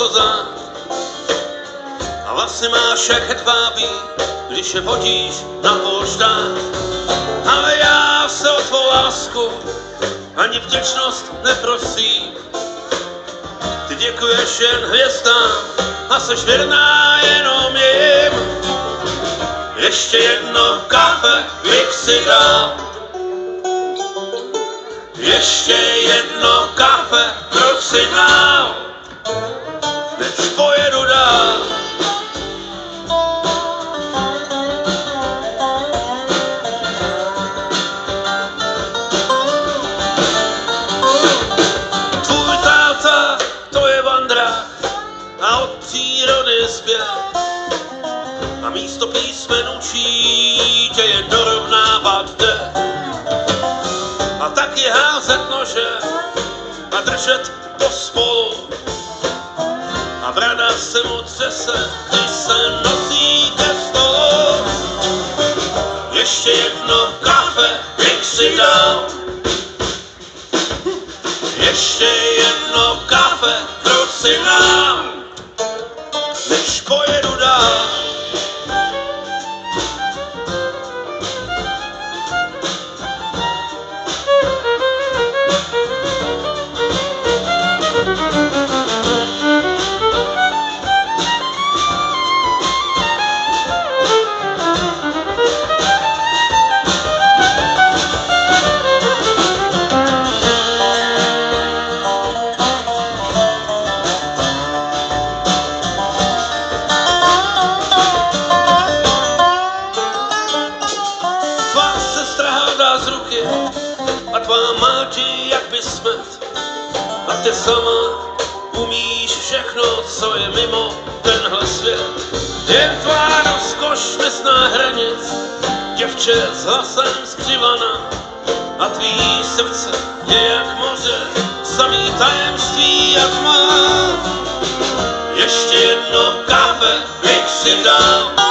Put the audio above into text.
slzách. A vlasy máš jak hedvábí, když je vodíš na polštách. Ale já se o tvou lásku ani vděčnost neprosím. Ty děkuješ jen hvězdám a seš věrná jenom jim. Ještě jedno kafe bych si dal. Ještě jedno kafe, prosím dál, než pojedu dál. Tvůj táta, to je vandrák a od přírody zpěv. A místo písmen učí tě jen dorovnávat dech. A taky házet nože a držet pospolu. A brada se mu třese, když se nosí ke stolu. Ještě jedno kafe bych si dal. Ještě jedno kafe, prosím dál, než pojedu dál. A tvá máti jak by smet. A ty sama umíš všechno, co je mimo tenhle svět. Jen tvá rozkoš nezná hranic, děvče s hlasem skřivaná. A tvý srdce je jak moře, samý tajemství jak má. Ještě jedno kafe bych si dal.